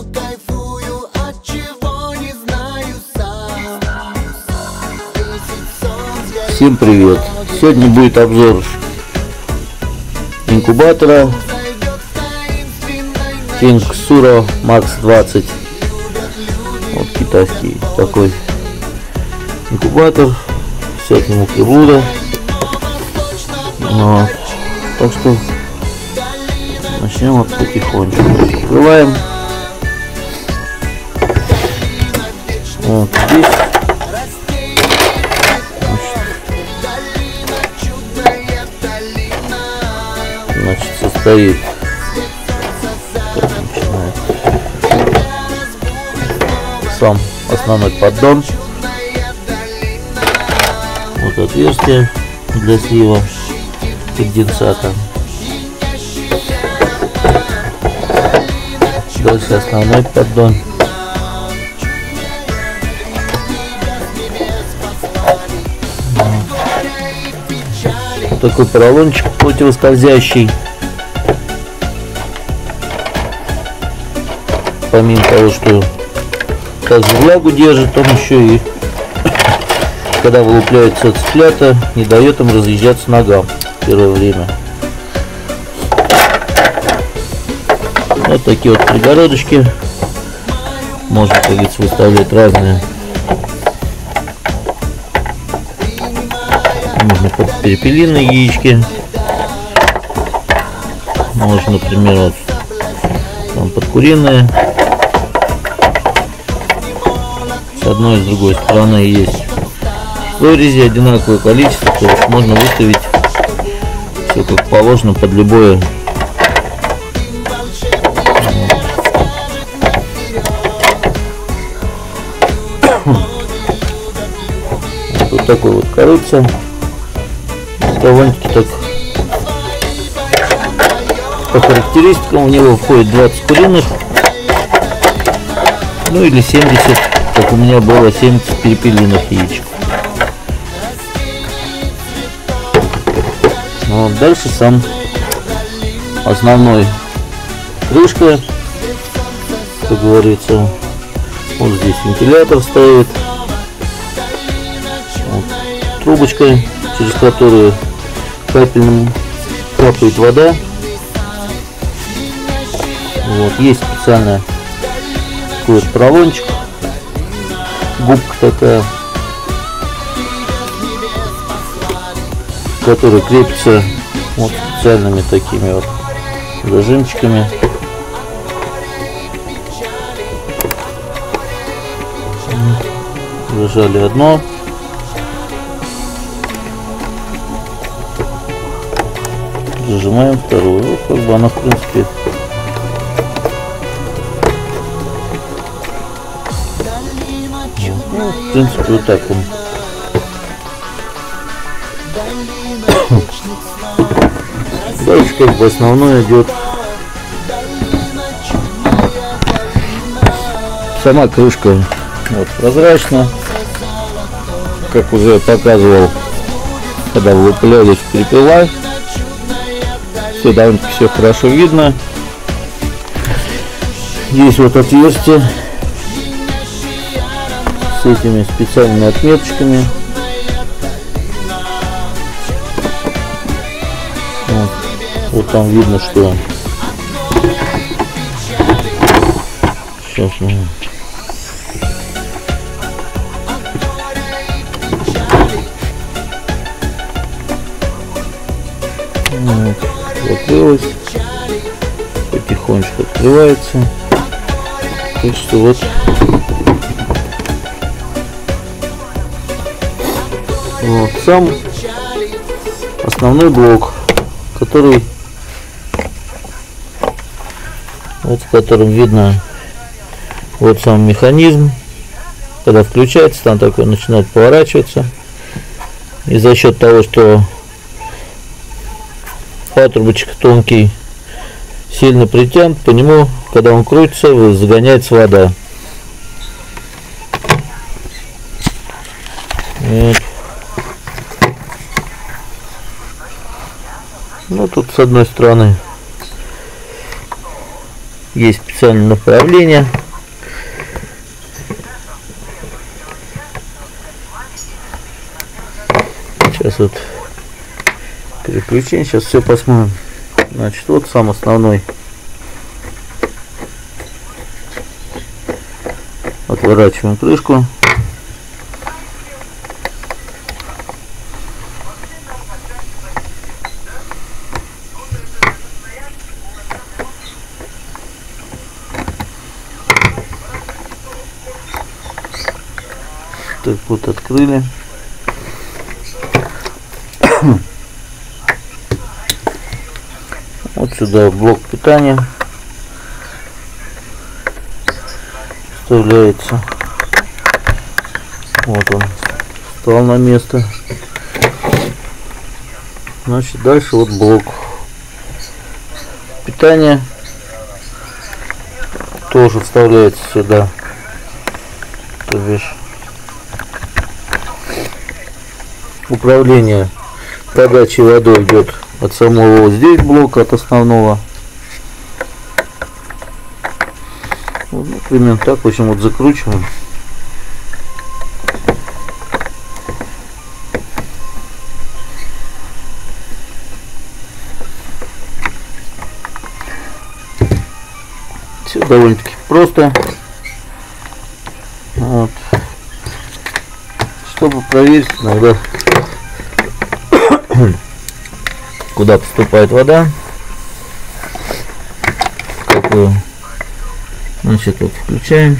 но кайфую, от чего не знаю сам. Всем привет! Сегодня будет обзор инкубатора King Suro Max 20. Вот китайский такой инкубатор, вся к нему приблуда. Вот. Так что начнем вот потихонечку. Открываем. Вот здесь. Значит, состоит. Сам основной поддон. Вот отверстие для слива конденсата. Дальше основной поддон. Такой поролончик противоскользящий. Помимо того, что также влагу держит, он еще и, когда вылупляются цыплята, не дает им разъезжаться ногам в первое время. Вот такие вот перегородочки. Можно, как говорится, выставлять разные. Можно под перепелиные яички. Можно, например, вот там под куриные. С одной и с другой стороны есть в вырези одинаковое количество, то есть можно выставить все как положено под любое. Вот такой вот корыца. Довольно-таки так по характеристикам у него входит 20 куриных, ну или 70, как у меня было 70 перепелиных яичек. Вот дальше сам основной крышка, как говорится. Вот здесь вентилятор стоит, вот трубочка, через которую капельным капает вода. Вот есть специально такой вот поролончик, губка такая, которая крепится вот специальными такими вот зажимчиками. Зажали одно. Зажимаем вторую. Вот как бы она, в принципе, вот так он. Дальше как бы основное идет сама крышка. Вот прозрачная, как уже показывал, когда вылуплялись перепела. Все довольно-таки все хорошо видно. Есть вот отверстие с этими специальными отметочками. Вот там видно, что сейчас мы закрылась, потихонечку открывается. Так что вот сам основной блок, который вот в котором видно вот сам механизм, когда включается, там такой начинает поворачиваться, и за счет того, что патрубочек тонкий, сильно притянут, по нему, когда он крутится, загоняется вода. Вот. Ну тут с одной стороны Есть специальное направление. Сейчас вот переключение, сейчас все посмотрим. Значит, вот сам основной. Отворачиваем крышку. Так вот, открыли. Вот сюда блок питания вставляется. Вот он встал на место. Значит, дальше вот блок питания тоже вставляется сюда. То бишь управление подачей водой идет от самого вот здесь блока, от основного. Вот, ну, примерно так. В общем, вот закручиваем. Все довольно-таки просто. Вот. Чтобы проверить иногда, куда поступает вода, какую. Значит, вот включаем.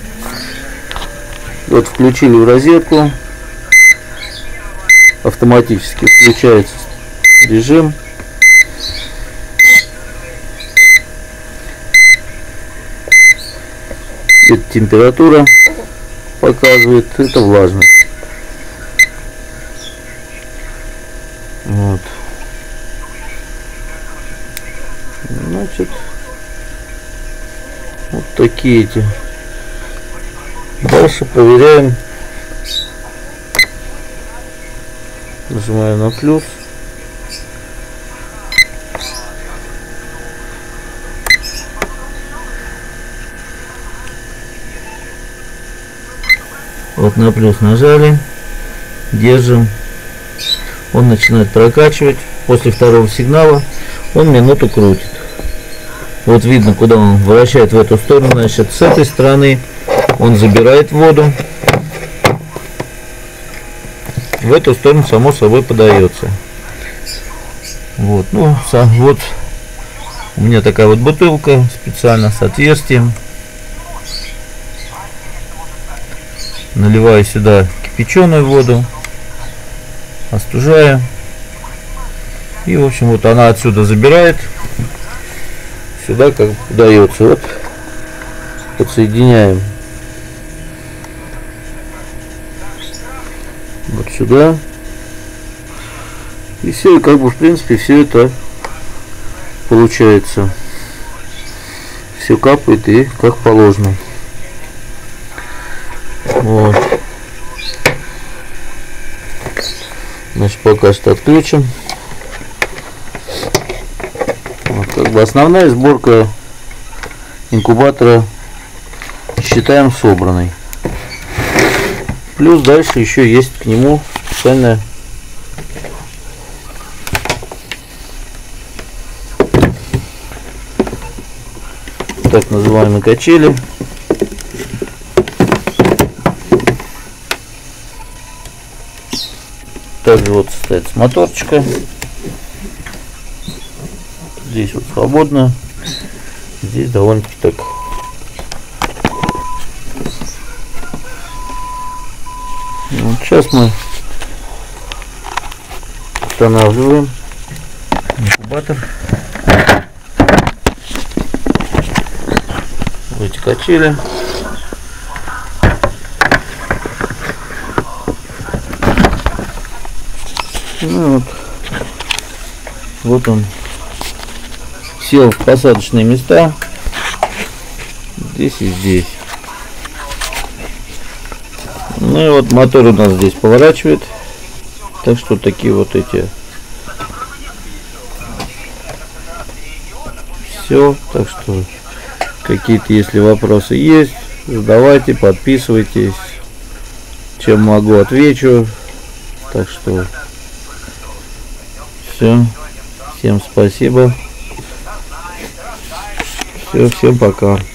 Вот включили в розетку, автоматически включается режим. Это температура показывает, это влажность. Вот. Значит, вот такие эти. Дальше проверяем. Нажимаю на плюс. Вот на плюс нажали, держим. Он начинает прокачивать. После второго сигнала он минуту крутит. Вот видно, куда он вращает в эту сторону. Значит, с этой стороны он забирает воду. В эту сторону само собой подается. Вот, ну, вот у меня такая вот бутылка специально с отверстием. Наливаю сюда кипяченую воду, остужаю. И, в общем, вот она отсюда забирает. Сюда как подается. Вот подсоединяем вот сюда. И все, и как бы в принципе все это получается. Все капает и как положено. Вот. Значит, пока что отключим. Вот, как бы основная сборка инкубатора считаем собранной. Плюс дальше еще есть к нему специальная так называемые качели. Также вот стоит с моторчика. Здесь вот свободно. Здесь довольно-таки так. Вот сейчас мы устанавливаем инкубатор в эти качели. Ну, вот он сел в посадочные места, здесь и здесь. Ну и вот мотор у нас здесь поворачивает, так что такие вот эти. Все, так что Какие-то, если вопросы есть, задавайте, подписывайтесь. Чем могу, отвечу. Так что все. Всем спасибо. Все, всем пока.